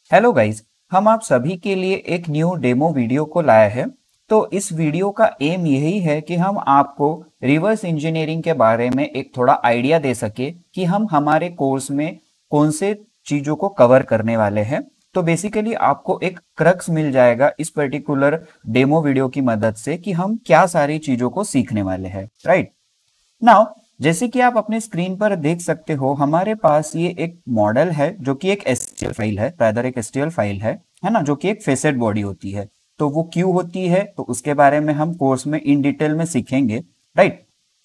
Hello guys, हम आप सभी के लिए एक न्यू डेमो वीडियो को लाए हैं। तो इस वीडियो का एम यही है कि हम आपको रिवर्स इंजीनियरिंग के बारे में एक थोड़ा आइडिया दे सके कि हम हमारे कोर्स में कौन से चीज़ों को कवर करने वाले हैं। तो बेसिकली आपको एक क्रक्स मिल जाएगा इस पर्टिकुलर डेमो वीडियो की मदद से कि हम क्या सारी चीज़ों को सीखने वाले हैं, राइट। नाउ जैसे कि आप अपने स्क्रीन पर देख सकते हो, हमारे पास ये एक मॉडल है जो कि एक एसटीएल फाइल है, रादर एक एसटीएल फाइल है ना, जो कि एक फेसेट बॉडी होती है। तो वो क्यों होती है तो उसके बारे में हम कोर्स में इन डिटेल में सीखेंगे, राइट।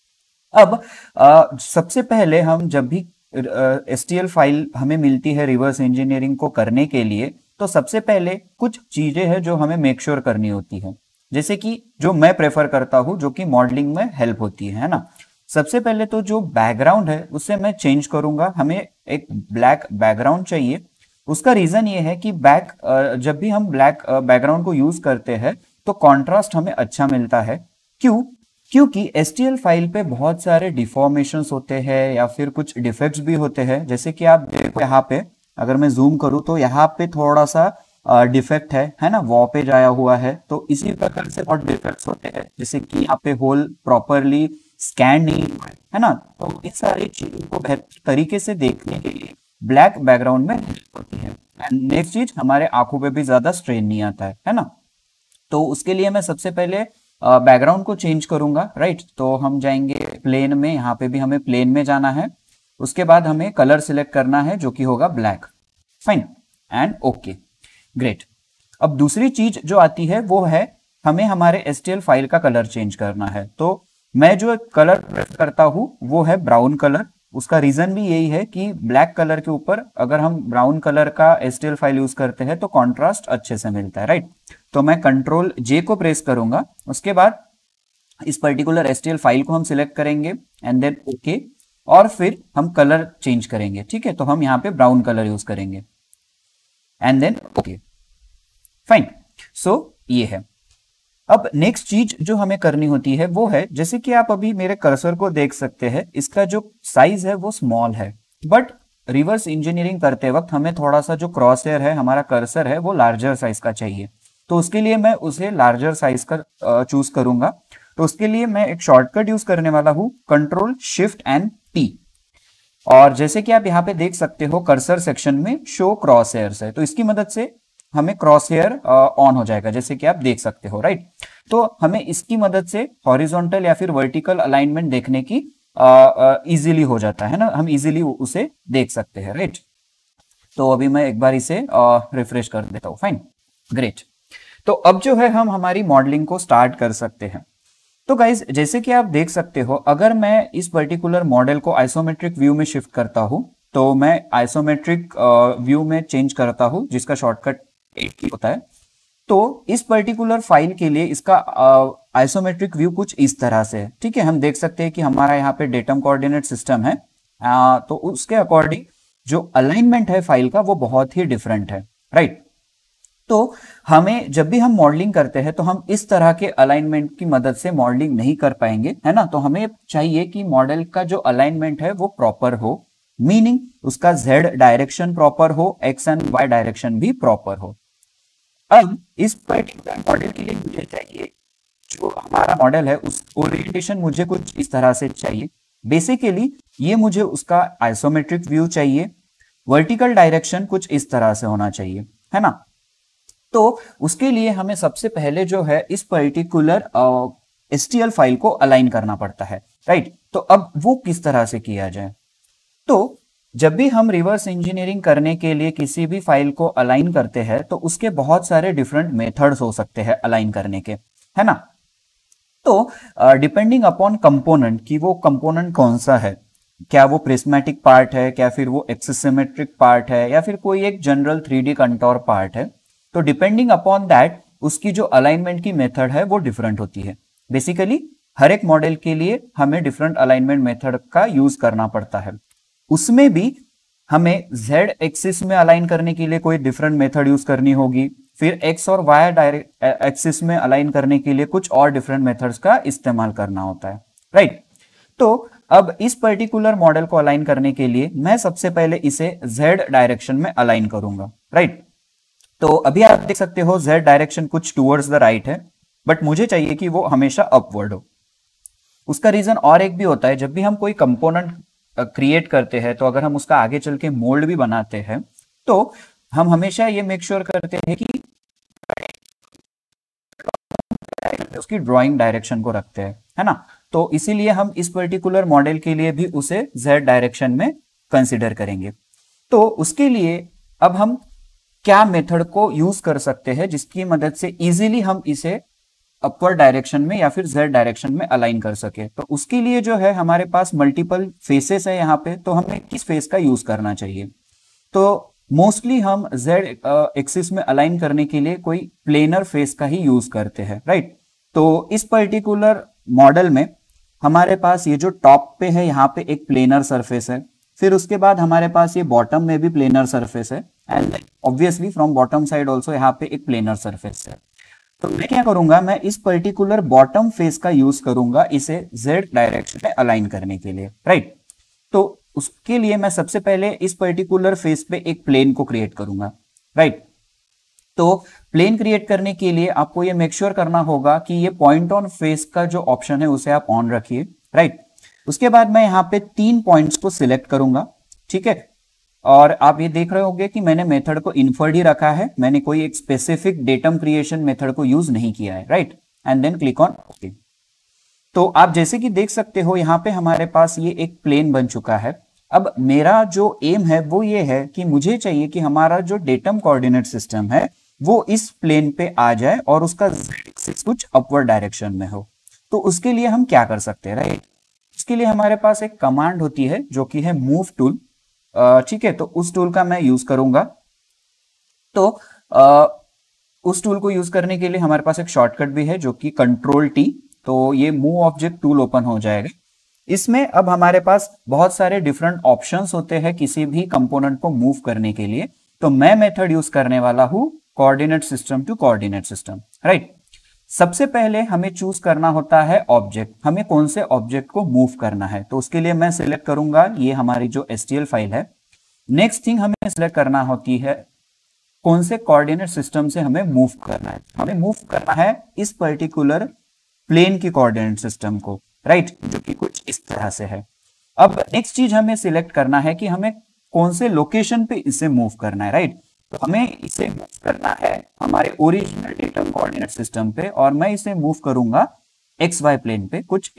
अब सबसे पहले हम जब भी एसटीएल फाइल हमें मिलती है रिवर्स इंजीनियरिंग को करने के लिए, तो सबसे पहले कुछ चीजें हैं जो हमें मेक श्योर करनी होती है, जैसे कि जो मैं प्रेफर करता हूं जो कि मॉडलिंग में हेल्प होती है ना। सबसे पहले तो जो बैकग्राउंड है उसे मैं चेंज करूंगा, हमें एक ब्लैक बैकग्राउंड चाहिए। उसका रीजन ये है कि जब भी हम ब्लैक बैकग्राउंड को यूज करते हैं तो कॉन्ट्रास्ट हमें अच्छा मिलता है। क्यों? क्योंकि एसटीएल फाइल पे बहुत सारे डिफॉर्मेशंस होते हैं या फिर कुछ डिफेक्ट्स भी होते हैं। जैसे कि आप देखो यहाँ पे, अगर मैं जूम करूँ तो यहाँ पे थोड़ा सा डिफेक्ट है ना, वॉपेज आया हुआ है। तो इसी प्रकार से बहुत डिफेक्ट्स होते हैं, जैसे कि यहाँ पे होल प्रॉपरली स्कैन नहीं हुआ है ना। तो इस सारी चीजों को बेहतर तरीके से देखने के लिए ब्लैक बैकग्राउंड में हेल्प होती है। एंड नेक्स्ट चीज, हमारे आंखों पे भी ज्यादा स्ट्रेन नहीं आता है ना। तो उसके लिए मैं सबसे पहले बैकग्राउंड को चेंज करूंगा, राइट। तो हम जाएंगे प्लेन में, यहाँ पे भी हमें प्लेन में जाना है। उसके बाद हमें कलर सिलेक्ट करना है जो कि होगा black, fine and okay, great. अब दूसरी चीज जो आती है वो है हमें हमारे एसटीएल फाइल का कलर चेंज करना है। तो मैं जो कलर प्रेफर करता हूं वो है ब्राउन कलर। उसका रीजन भी यही है कि ब्लैक कलर के ऊपर अगर हम ब्राउन कलर का एसटीएल फाइल यूज करते हैं तो कॉन्ट्रास्ट अच्छे से मिलता है, राइट। तो मैं कंट्रोल जे को प्रेस करूंगा, उसके बाद इस पर्टिकुलर एसटीएल फाइल को हम सिलेक्ट करेंगे एंड देन ओके, और फिर हम कलर चेंज करेंगे। ठीक है, तो हम यहाँ पे ब्राउन कलर यूज करेंगे and then okay, fine. So ये है। अब नेक्स्ट चीज जो हमें करनी होती है वो है, जैसे कि आप अभी मेरे कर्सर को देख सकते हैं, इसका जो साइज है वो स्मॉल है। बट रिवर्स इंजीनियरिंग करते वक्त हमें थोड़ा सा जो क्रॉस हेयर है, हमारा कर्सर है, वो लार्जर साइज का चाहिए। तो उसके लिए मैं उसे लार्जर साइज का चूज करूंगा। तो उसके लिए मैं एक शॉर्टकट यूज करने वाला हूं, कंट्रोल शिफ्ट एंड टी। और जैसे कि आप यहाँ पे देख सकते हो, कर्सर सेक्शन में शो क्रॉस हेयर्स है, तो इसकी मदद से हमें क्रॉस हेयर ऑन हो जाएगा, जैसे कि आप देख सकते हो, राइट। तो हमें इसकी मदद से हॉरिजॉन्टल या फिर वर्टिकल अलाइनमेंट देखने की इजीली हो जाता है ना, हम इजीली उसे देख सकते हैं, राइट। तो अभी मैं एक बार इसे रिफ्रेश कर देता हूँ, फाइन, ग्रेट। तो अब जो है हम हमारी मॉडलिंग को स्टार्ट कर सकते हैं। तो गाइज, जैसे कि आप देख सकते हो, अगर मैं इस पर्टिकुलर मॉडल को आइसोमेट्रिक व्यू में शिफ्ट करता हूं, तो मैं आइसोमेट्रिक व्यू में चेंज करता हूं, जिसका शॉर्टकट 8 की होता है। तो इस पर्टिकुलर फाइल के लिए इसका आइसोमेट्रिक व्यू कुछ इस तरह से है। ठीक है, हम देख सकते हैं कि हमारा यहाँ पे डेटम कोऑर्डिनेट सिस्टम है। तो उसके अकॉर्डिंग जो अलाइनमेंट है फाइल का वो बहुत ही डिफरेंट है, राइट। तो हमें जब भी हम मॉडलिंग करते हैं तो हम इस तरह के अलाइनमेंट की मदद से मॉडलिंग नहीं कर पाएंगे, है ना। तो हमें चाहिए कि मॉडल का जो अलाइनमेंट है वो प्रॉपर हो, मीनिंग उसका जेड डायरेक्शन प्रॉपर हो, एक्स एंड वाई डायरेक्शन भी प्रॉपर हो। अब इस पर्टिकुलर मॉडल के लिए मुझे चाहिए, जो हमारा मॉडल है उस ओरिएंटेशन मुझे कुछ इस तरह से चाहिए। बेसिकली ये मुझे उसका आइसोमेट्रिक व्यू चाहिए, वर्टिकल डायरेक्शन कुछ इस तरह से होना चाहिए, है ना। तो उसके लिए हमें सबसे पहले जो है इस पर्टिकुलर एसटीएल फाइल को अलाइन करना पड़ता है, राइट। तो अब वो किस तरह से किया जाए? तो जब भी हम रिवर्स इंजीनियरिंग करने के लिए किसी भी फाइल को अलाइन करते हैं तो उसके बहुत सारे डिफरेंट मेथड्स हो सकते हैं अलाइन करने के, है ना। तो डिपेंडिंग अपॉन कंपोनेंट कि वो कंपोनेंट कौन सा है, क्या वो प्रिज्मेटिक पार्ट है, क्या फिर वो एक्सिसिमेट्रिक पार्ट है, या फिर कोई एक जनरल 3D कंटोर पार्ट है, तो डिपेंडिंग अपॉन दैट उसकी जो अलाइनमेंट की मेथड है वो डिफरेंट होती है। बेसिकली हर एक मॉडल के लिए हमें डिफरेंट अलाइनमेंट मेथड का यूज करना पड़ता है। उसमें भी हमें z एक्सिस में अलाइन करने के लिए कोई डिफरेंट मेथड यूज करनी होगी, फिर x और y डायरेक्ट एक्सिस में अलाइन करने के लिए कुछ और डिफरेंट मेथड्स का इस्तेमाल करना होता है, राइट। तो अब इस पर्टिकुलर मॉडल को अलाइन करने के लिए मैं सबसे पहले इसे z डायरेक्शन में अलाइन करूंगा, राइट। तो अभी आप देख सकते हो z डायरेक्शन कुछ टूवर्ड्स द राइट है, बट मुझे चाहिए कि वो हमेशा अपवर्ड हो। उसका रीजन और एक भी होता है, जब भी हम कोई कंपोनेंट क्रिएट करते हैं तो अगर हम उसका आगे चल के मोल्ड भी बनाते हैं तो हम हमेशा ये मेक श्योर करते हैं कि उसकी ड्राइंग डायरेक्शन को रखते हैं, है ना। तो इसीलिए हम इस पर्टिकुलर मॉडल के लिए भी उसे z डायरेक्शन में कंसिडर करेंगे। तो उसके लिए अब हम क्या मेथड को यूज कर सकते हैं जिसकी मदद से इजीली हम इसे अपवर्ड डायरेक्शन में या फिर z डायरेक्शन में अलाइन कर सके। तो उसके लिए जो है हमारे पास मल्टीपल फेसेस है यहाँ पे, तो हमें किस फेस का यूज करना चाहिए। तो मोस्टली हम z एक्सिस में अलाइन करने के लिए कोई प्लेनर फेस का ही यूज करते हैं, राइट। तो इस पर्टिकुलर मॉडल में हमारे पास ये जो टॉप पे है यहाँ पे एक प्लेनर सरफेस है, फिर उसके बाद हमारे पास ये बॉटम में भी प्लेनर सरफेस है, and obviously from bottom side also यहाँ पे एक प्लेनर सरफेस है। तो मैं क्या करूंगा, मैं इस पर्टिकुलर बॉटम फेस का यूज करूंगा इसे z डायरेक्शन में अलाइन करने के लिए, राइट। तो उसके लिए मैं सबसे पहले इस पर्टिकुलर फेस पे एक प्लेन को क्रिएट करूंगा, राइट। तो प्लेन क्रिएट करने के लिए आपको ये मेक श्योर करना होगा कि ये पॉइंट ऑन फेस का जो ऑप्शन है उसे आप ऑन रखिए, राइट। उसके बाद मैं यहाँ पे 3 पॉइंट्स को सिलेक्ट करूंगा, ठीक है। और आप ये देख रहे होंगे कि मैंने मेथड को इन्फर्ड ही रखा है, मैंने कोई एक स्पेसिफिक डेटम क्रिएशन मेथड को यूज नहीं किया है, right. And then click on okay. तो आप जैसे कि देख सकते हो यहाँ पे हमारे पास ये एक प्लेन बन चुका है। अब मेरा जो एम है वो ये है कि मुझे चाहिए कि हमारा जो डेटम कोऑर्डिनेट सिस्टम है वो इस प्लेन पे आ जाए और उसका z एक्सिस कुछ अपवर्ड डायरेक्शन में हो। तो उसके लिए हम क्या कर सकते हैं, राइट। उसके लिए हमारे पास एक कमांड होती है जो कि है मूव टूल, ठीक है। तो उस टूल का मैं यूज करूंगा। तो उस टूल को यूज करने के लिए हमारे पास एक शॉर्टकट भी है जो कि Ctrl+T। तो ये मूव ऑब्जेक्ट टूल ओपन हो जाएगा। इसमें अब हमारे पास बहुत सारे डिफरेंट ऑप्शंस होते हैं किसी भी कंपोनेंट को मूव करने के लिए। तो मैं मेथड यूज करने वाला हूं coordinate system to coordinate system, right. सबसे पहले हमें चूज करना होता है ऑब्जेक्ट, हमें कौन से ऑब्जेक्ट को मूव करना है। तो उसके लिए मैं सिलेक्ट करूंगा ये हमारी जो STL फाइल है। नेक्स्ट थिंग हमें सिलेक्ट करना होती है कौन से कोऑर्डिनेट सिस्टम से हमें मूव करना है। हमें मूव करना है इस पर्टिकुलर प्लेन की कोऑर्डिनेट सिस्टम को, राइट, जो कि कुछ इस तरह से है। अब नेक्स्ट चीज हमें सिलेक्ट करना है कि हमें कौन से लोकेशन पे इसे मूव करना है, राइट। तो हमें इसे मूव करना है हमारे ओरिजिनल डेटम कोऑर्डिनेट सिस्टम पे, और मैं इसे मूव करूंगा XY प्लेन पे कुछ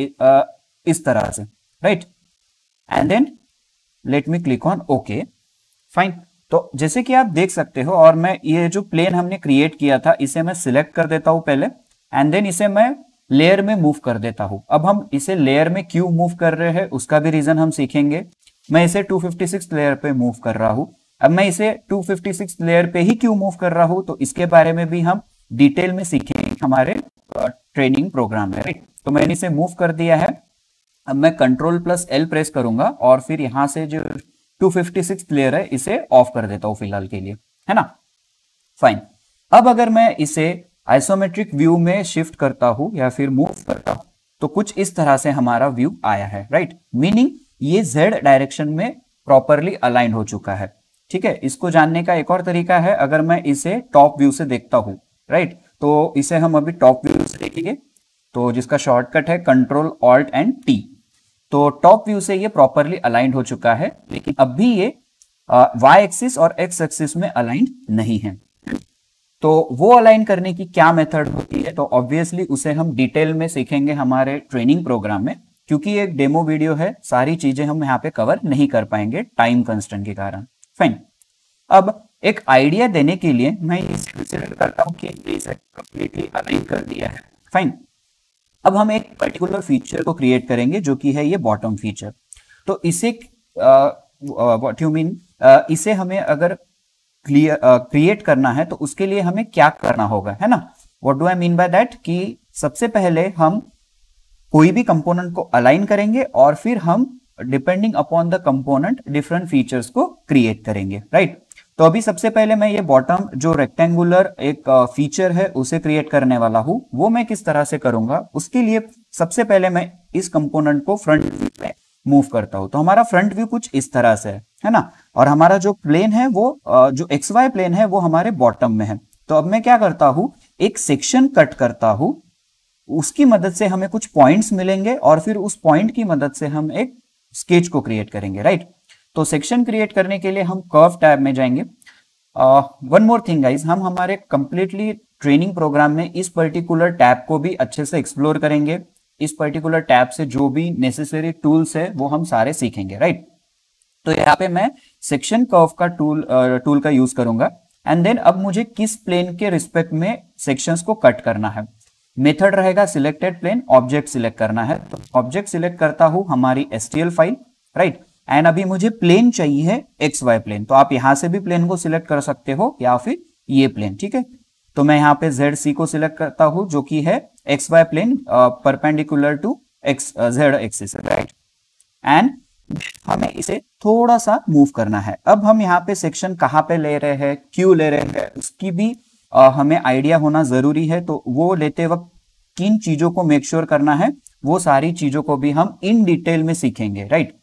इस तरह से, right. And then let me click on okay, fine. तो जैसे कि आप देख सकते हो, और मैं ये जो प्लेन हमने क्रिएट किया था इसे मैं सिलेक्ट कर देता हूं पहले, एंड देन इसे मैं लेयर में मूव कर देता हूं। अब हम इसे लेयर में क्यों मूव कर रहे हैं उसका भी रीजन हम सीखेंगे। मैं इसे 256 लेयर पे मूव कर रहा हूं। अब मैं इसे 256 लेयर पे ही क्यों मूव कर रहा हूं तो इसके बारे में भी हम डिटेल में सीखेंगे हमारे ट्रेनिंग प्रोग्राम में, राइट। तो मैंने इसे मूव कर दिया है। अब मैं Ctrl+L प्रेस करूंगा और फिर यहां से जो 256 लेयर है इसे ऑफ कर देता हूं फिलहाल के लिए, है ना, फाइन। अब अगर मैं इसे आइसोमेट्रिक व्यू में शिफ्ट करता हूं या फिर मूव करता हूं तो कुछ इस तरह से हमारा व्यू आया है, राइट। मीनिंग ये z डायरेक्शन में प्रॉपरली अलाइन हो चुका है, ठीक है। इसको जानने का एक और तरीका है, अगर मैं इसे टॉप व्यू से देखता हूं, राइट, तो इसे हम अभी टॉप व्यू से देखेंगे, तो जिसका शॉर्टकट है Ctrl+Alt+T। तो टॉप व्यू से ये प्रॉपरली अलाइंड हो चुका है, लेकिन अब भी ये y एक्सिस और x एक्सिस में अलाइंड नहीं है। तो वो अलाइन करने की क्या मेथड होती है, तो ऑब्वियसली उसे हम डिटेल में सीखेंगे हमारे ट्रेनिंग प्रोग्राम में, क्योंकि एक डेमो वीडियो है, सारी चीजें हम यहाँ पे कवर नहीं कर पाएंगे टाइम कंस्ट्रेंट के कारण, फाइन। अब एक आइडिया देने के लिए मैं इसे कंसीडर करता हूं कि इसे कंप्लीटली अलाइन कर दिया है, फाइन। अब हम एक पर्टिकुलर फीचर को क्रिएट करेंगे जो कि है ये बॉटम फीचर। तो इसे व्हाट यू मीन, इसे हमें अगर क्रिएट करना है तो उसके लिए हमें क्या करना होगा, है ना। What do I mean by that, कि सबसे पहले हम कोई भी कंपोनेंट को अलाइन करेंगे और फिर हम depending upon the component different features को क्रिएट करेंगे, राइट। तो अभी सबसे पहले मैं ये बॉटम जो रेक्टेंगुलर एक फीचर है उसे क्रिएट करने वाला हूं। वो मैं किस तरह से करूंगा, उसके लिए सबसे पहले मैं इस कंपोनेंट को फ्रंट व्यू में मूव करता हूं तो हमारा फ्रंट व्यू कुछ इस तरह से है ना। और हमारा जो प्लेन है वो जो एक्स वाई प्लेन है वो हमारे बॉटम में है। तो अब मैं क्या करता हूं, एक सेक्शन कट करता हूं, उसकी मदद से हमें कुछ पॉइंट्स मिलेंगे और फिर उस पॉइंट की मदद से हम एक स्केच को क्रिएट करेंगे, राइट। तो सेक्शन क्रिएट करने के लिए हम कर्व टैब में जाएंगे। वन मोर थिंग गाइज, हम हमारे कंप्लीटली ट्रेनिंग प्रोग्राम में इस पर्टिकुलर टैब को भी अच्छे से एक्सप्लोर करेंगे। इस पर्टिकुलर टैब से जो भी नेसेसरी टूल्स है वो हम सारे सीखेंगे, राइट। तो यहाँ पे मैं सेक्शन कर्व का टूल का यूज करूंगा। एंड देन अब मुझे किस प्लेन के रिस्पेक्ट में सेक्शंस को कट करना है। मेथड रहेगा सिलेक्टेड प्लेन, ऑब्जेक्ट सिलेक्ट करना है। तो ऑब्जेक्ट सिलेक्ट करता हूं हमारी STL फाइल, राइट। एंड अभी मुझे प्लेन चाहिए XY प्लेन, तो आप यहां से भी प्लेन को सिलेक्ट कर सकते हो या फिर ये प्लेन, ठीक है। तो मैं यहाँ पे ZC को सिलेक्ट करता हूं जो कि है XY plane perpendicular to Z axis, right. And हमें इसे थोड़ा सा मूव करना है। अब हम यहाँ पे सेक्शन कहाँ पे ले रहे हैं, क्यों ले रहे हैं, उसकी भी हमें आइडिया होना जरूरी है। तो वो लेते वक्त किन चीजों को मेक श्योर करना है, वो सारी चीजों को भी हम इन डिटेल में सीखेंगे, राइट।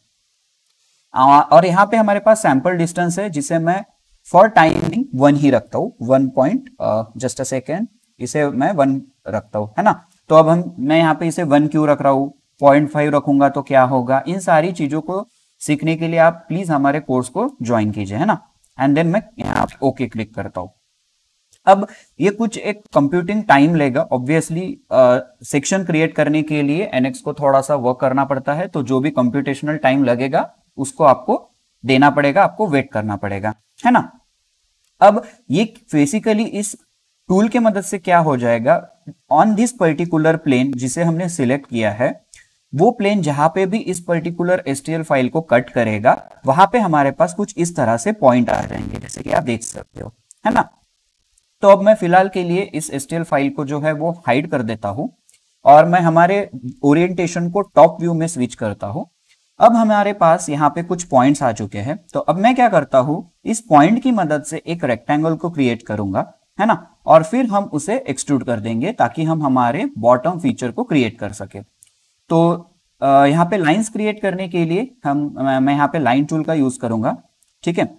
और यहाँ पे हमारे पास सैंपल डिस्टेंस है जिसे मैं फॉर टाइमिंग 1 ही रखता हूँ, 1 पॉइंट, जस्ट अ सेकेंड, इसे मैं 1 रखता हूँ, है ना। तो अब मैं यहाँ पे इसे 1 क्यों रख रहा हूँ, 0.5 रखूंगा तो क्या होगा, इन सारी चीजों को सीखने के लिए आप प्लीज हमारे कोर्स को ज्वाइन कीजिए, है ना। एंड देन मैं यहाँ पे ओके क्लिक करता हूँ। अब ये कुछ एक कंप्यूटिंग टाइम लेगा ऑब्वियसली। सेक्शन क्रिएट करने के लिए NX को थोड़ा सा वर्क करना पड़ता है, तो जो भी कंप्यूटेशनल टाइम लगेगा उसको आपको देना पड़ेगा, आपको वेट करना पड़ेगा, है ना। अब ये बेसिकली इस टूल के मदद से क्या हो जाएगा, ऑन दिस पर्टिकुलर प्लेन जिसे हमने सिलेक्ट किया है, वो प्लेन जहां पे भी इस पर्टिकुलर STL फाइल को कट करेगा वहां पे हमारे पास कुछ इस तरह से पॉइंट आ जाएंगे, जैसे कि आप देख सकते हो, है ना। तो अब मैं फिलहाल के लिए इस STL फाइल को जो है वो हाइड कर देता हूं और मैं हमारे ओरिएंटेशन को टॉप व्यू में स्विच करता हूं। अब हमारे पास यहाँ पे कुछ पॉइंट्स आ चुके हैं, तो अब मैं क्या करता हूं, इस पॉइंट की मदद से एक रेक्टेंगल को क्रिएट करूंगा, है ना। और फिर हम उसे एक्सट्रूड कर देंगे ताकि हम हमारे बॉटम फीचर को क्रिएट कर सके। तो यहाँ पे लाइंस क्रिएट करने के लिए मैं यहाँ पे लाइन टूल का यूज करूंगा, ठीक है।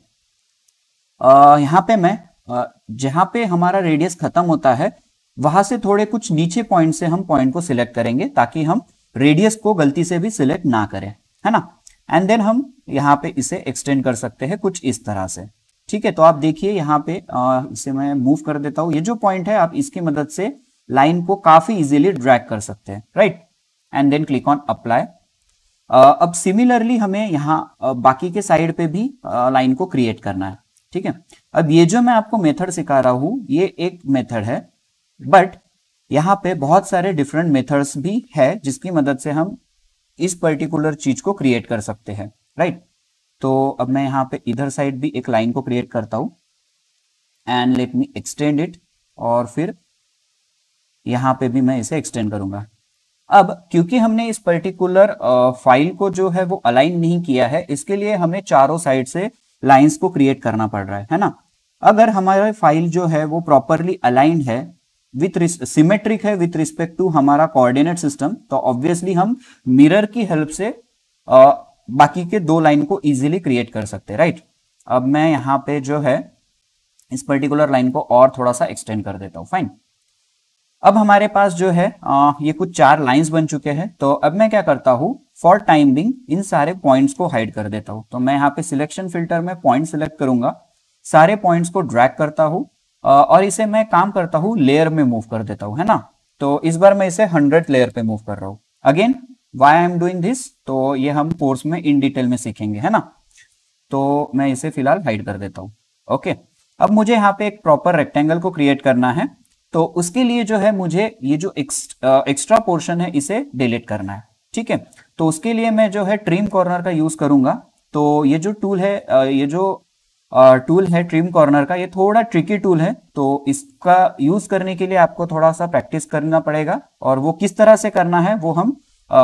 यहाँ पे मैं जहां पे हमारा रेडियस खत्म होता है वहां से थोड़े कुछ नीचे पॉइंट से हम पॉइंट को सिलेक्ट करेंगे ताकि हम रेडियस को गलती से भी सिलेक्ट ना करें, है ना। एंड देन हम यहाँ पे इसे एक्सटेंड कर सकते हैं कुछ इस तरह से, ठीक है। तो आप देखिए यहाँ पे इसे मैं मूव कर देता हूं। ये जो पॉइंट है आप इसकी मदद से लाइन को काफी इजीली ड्रैग कर सकते हैं, right. And then click on apply. अब सिमिलरली हमें यहाँ बाकी के साइड पे भी लाइन को क्रिएट करना है, ठीक है। अब ये जो मैं आपको मेथड सिखा रहा हूं ये एक मेथड है, बट यहाँ पे बहुत सारे डिफरेंट मेथड्स भी है जिसकी मदद से हम इस पर्टिकुलर चीज को क्रिएट कर सकते हैं, राइट। तो अब मैं यहाँ पे इधर साइड भी एक लाइन को क्रिएट करता हूं and let me extend it, और फिर यहाँ पे भी मैं इसे एक्सटेंड करूंगा। अब क्योंकि हमने इस पर्टिकुलर फाइल को जो है वो अलाइन नहीं किया है, इसके लिए हमें चारों साइड से लाइंस को क्रिएट करना पड़ रहा है ना। अगर हमारा फाइल जो है वो प्रॉपरली अलाइंड है, विथ सिमेट्रिक है विथ रिस्पेक्ट टू हमारा कोऑर्डिनेट सिस्टम, तो ऑब्वियसली हम मिरर की हेल्प से बाकी के 2 लाइन को इजीली क्रिएट कर सकते हैं, राइट। अब मैं यहाँ पे जो है इस पर्टिकुलर लाइन को और थोड़ा सा एक्सटेंड कर देता हूँ, फाइन। अब हमारे पास जो है ये कुछ 4 लाइंस बन चुके हैं। तो अब मैं क्या करता हूँ, फॉर टाइम बिंग इन सारे पॉइंट्स को हाइड कर देता हूँ। तो मैं यहाँ पे सिलेक्शन फिल्टर में पॉइंट सिलेक्ट करूंगा, सारे पॉइंट्स को ड्रैग करता हूँ और इसे मैं काम करता हूँ लेयर में मूव कर देता हूँ, है ना। तो इस बार मैं इसे 100 लेयर पे मूव कर रहा हूँ। Again why I am doing this, तो ये हम कोर्स में इन डिटेल में सीखेंगे, है ना। तो मैं इसे फिलहाल हाइड कर देता हूँ, ओके। अब मुझे यहाँ पे एक प्रॉपर रेक्टेंगल को क्रिएट करना है, तो उसके लिए जो है मुझे ये जो एक्स्ट्रा पोर्शन है इसे डिलीट करना है, ठीक है। तो उसके लिए मैं जो है ट्रिम कॉर्नर का यूज करूंगा। तो ये जो टूल है टूल है ट्रिम कॉर्नर का, ये थोड़ा ट्रिकी टूल है, तो इसका यूज करने के लिए आपको थोड़ा सा प्रैक्टिस करना पड़ेगा, और वो किस तरह से करना है वो हम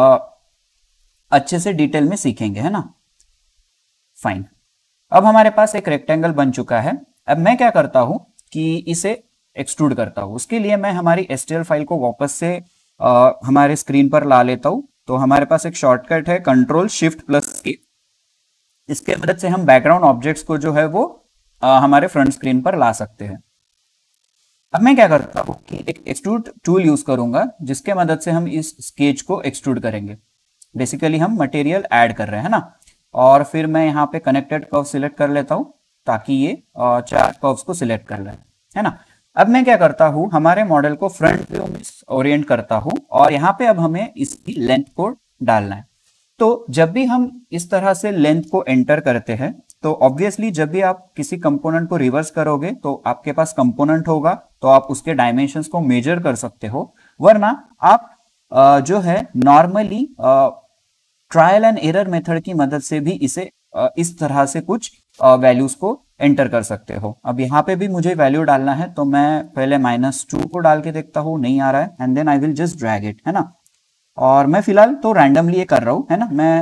अच्छे से डिटेल में सीखेंगे, है ना। फाइन, अब हमारे पास एक रेक्टेंगल बन चुका है। अब मैं क्या करता हूं कि इसे एक्सट्रूड करता हूं। उसके लिए मैं हमारी STL फाइल को वापस से हमारे स्क्रीन पर ला लेता हूं तो हमारे पास एक शॉर्टकट है Ctrl+Shift+A। इसके मदद से हम बैकग्राउंड ऑब्जेक्ट्स को जो है वो हमारे फ्रंट स्क्रीन पर ला सकते हैं। अब मैं क्या करता हूँ कि एक एक्सट्रूड टूल यूज करूंगा जिसके मदद से हम इस स्केच को एक्सट्रूड करेंगे। बेसिकली हम मटेरियल ऐड कर रहे हैं ना, और फिर मैं यहाँ पे कनेक्टेड कर्व सिलेक्ट कर लेता हूँ ताकि ये 4 कर्व्स को सिलेक्ट कर ले, है ना। अब मैं क्या करता हूँ, हमारे मॉडल को फ्रंट व्यू में ओरिएंट करता हूँ और यहाँ पे अब हमें इसकी लेंथ को डालना है। तो जब भी हम इस तरह से लेंथ को एंटर करते हैं तो ऑब्वियसली जब भी आप किसी कंपोनेंट को रिवर्स करोगे तो आपके पास कंपोनेंट होगा, तो आप उसके डायमेंशंस को मेजर कर सकते हो। वरना आप जो है normally trial and error method की मदद से भी इसे इस तरह से कुछ वैल्यूज को एंटर कर सकते हो। अब यहाँ पे भी मुझे वैल्यू डालना है, तो मैं पहले -2 को डाल के देखता हूँ, नहीं आ रहा है, and then I will just drag it, है ना। और मैं फिलहाल तो रैंडमली ये कर रहा हूँ, है ना। मैं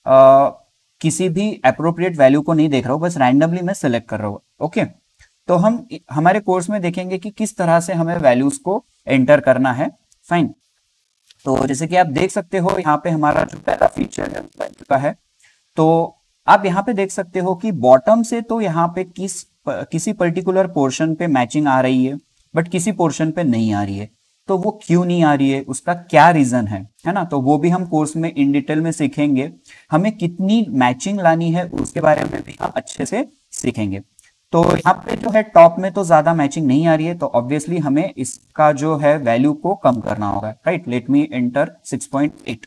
किसी भी अप्रोप्रिएट वैल्यू को नहीं देख रहा हूँ, बस रैंडमली मैं सेलेक्ट कर रहा हूँ। ओके, तो हम हमारे कोर्स में देखेंगे कि किस तरह से हमें वैल्यूज को एंटर करना है। फाइन, तो जैसे कि आप देख सकते हो यहाँ पे हमारा जो पहला फीचर है बन चुका है। तो आप यहाँ पे देख सकते हो कि बॉटम से तो यहाँ पे किसी पर्टिकुलर पोर्शन पे मैचिंग आ रही है, बट किसी पोर्शन पे नहीं आ रही है। तो वो क्यों नहीं आ रही है, उसका क्या रीजन है ना। तो वो भी हम कोर्स में इन डिटेल में सीखेंगे। हमें कितनी मैचिंग लानी है उसके बारे में भी हम अच्छे से सीखेंगे। तो यहाँ पे जो है टॉप में तो ज्यादा मैचिंग नहीं आ रही है, तो ऑब्वियसली हमें इसका जो है वैल्यू को कम करना होगा। Right, let me enter 6.8।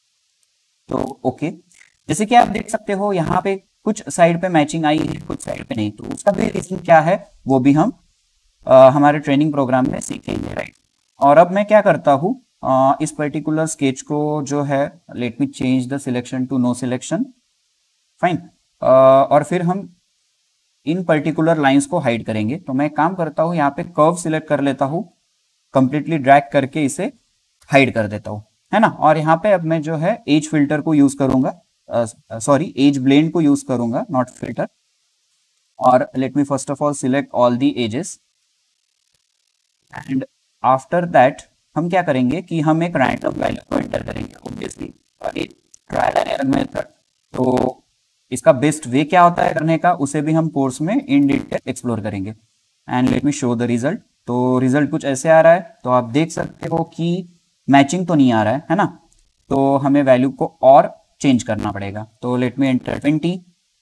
तो ओके, जैसे कि आप देख सकते हो यहाँ पे कुछ साइड पे मैचिंग आई है, कुछ साइड पे नहीं। तो उसका भी रीजन क्या है वो भी हम हमारे ट्रेनिंग प्रोग्राम में सीखेंगे। राइट, और अब मैं क्या करता हूँ, इस पर्टिकुलर स्केच को जो है let me change the selection to no selection. Fine, और फिर हम इन पर्टिकुलर लाइंस को हाइड करेंगे। तो मैं काम करता हूँ, यहाँ पे कर्व सिलेक्ट कर लेता हूँ, कंप्लीटली ड्रैग करके इसे हाइड कर देता हूँ, है ना। और यहाँ पे अब मैं जो है एज फिल्टर को यूज करूंगा, सॉरी एज ब्लेंड को यूज करूंगा, नॉट फिल्टर। और let me first of all select all the edges, and after that हम क्या करेंगे कि हम एक रैंडम वैल्यू को एंटर करेंगे। Obviously trial and error method, तो इसका बेस्ट वे क्या होता है करने का, उसे भी हम कोर्स में इन डिटेल एक्सप्लोर करेंगे। And let me show the result. तो रिजल्ट कुछ ऐसे आ रहा है, तो आप देख सकते हो कि मैचिंग तो नहीं आ रहा है ना। तो हमें वैल्यू को और चेंज करना पड़ेगा। तो लेट मी एंटर 20।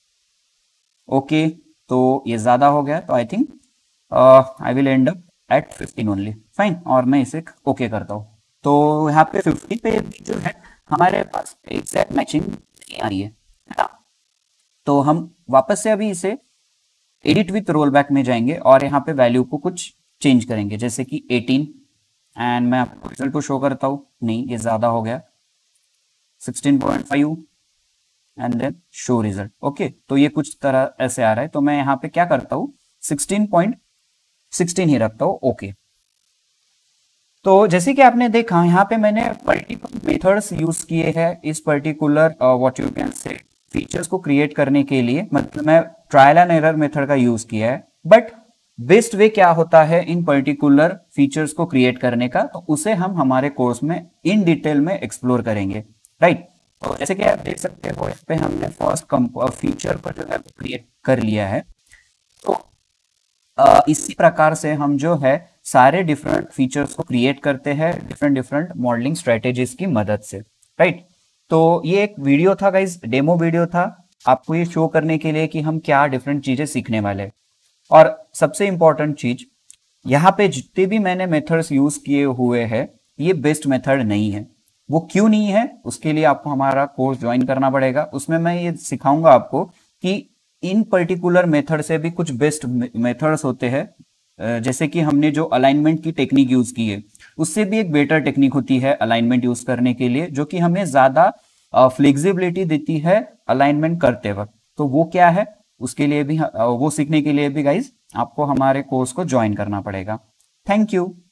ओके, तो ये ज्यादा हो गया, तो I think I will end up at 15 only. Fine, और मैं इसे ओके करता हूँ। तो यहाँ पे 50 पे जो है हमारे पास एग्जैक्ट मैचिंग नहीं आ रही है ना। तो हम वापस से अभी इसे एडिट विथ रोल बैक में जाएंगे और यहाँ पे वैल्यू को कुछ चेंज करेंगे, जैसे कि 18, एंड मैं आपको रिजल्ट को शो करता हूँ। नहीं, ये ज्यादा हो गया, 16.5, and then show result. Okay, तो ये कुछ तरह ऐसे आ रहा है। तो मैं यहाँ पे क्या करता हूँ, 16.16 ही रखता हूँ। ओके, तो जैसे कि आपने देखा यहाँ पे मैंने मल्टीपल मेथड्स यूज किए हैं इस particular what you can say features को क्रिएट करने के लिए। मतलब मैं ट्रायल एंड एरर मेथड का यूज किया है, बट बेस्ट वे क्या होता है इन पर्टिकुलर फीचर्स को क्रिएट करने का, तो उसे हम हमारे कोर्स में इन डिटेल में एक्सप्लोर करेंगे। राइट, तो जैसे कि आप देख सकते हो इस पे हमने फर्स्ट फीचर को जो है क्रिएट कर लिया है। तो इसी प्रकार से हम जो है सारे डिफरेंट फीचर्स को क्रिएट करते हैं डिफरेंट मॉडलिंग स्ट्रेटेजीज की मदद से। राइट, तो ये एक वीडियो था गाइज, डेमो वीडियो था, आपको ये शो करने के लिए कि हम क्या डिफरेंट चीजें सीखने वाले हैं। और सबसे इंपॉर्टेंट चीज, यहाँ पे जितने भी मैंने मेथड्स यूज किए हुए हैं ये बेस्ट मेथड नहीं है। वो क्यों नहीं है, उसके लिए आपको हमारा कोर्स ज्वाइन करना पड़ेगा। उसमें मैं ये सिखाऊंगा आपको कि इन पर्टिकुलर मेथड से भी कुछ बेस्ट मेथड्स होते हैं। जैसे कि हमने जो अलाइनमेंट की टेक्निक यूज की है, उससे भी एक बेटर टेक्निक होती है अलाइनमेंट यूज करने के लिए, जो कि हमें ज्यादा फ्लेक्सिबिलिटी देती है अलाइनमेंट करते वक्त। तो वो क्या है, उसके लिए भी वो सीखने के लिए भी गाइज आपको हमारे कोर्स को ज्वाइन करना पड़ेगा। Thank you.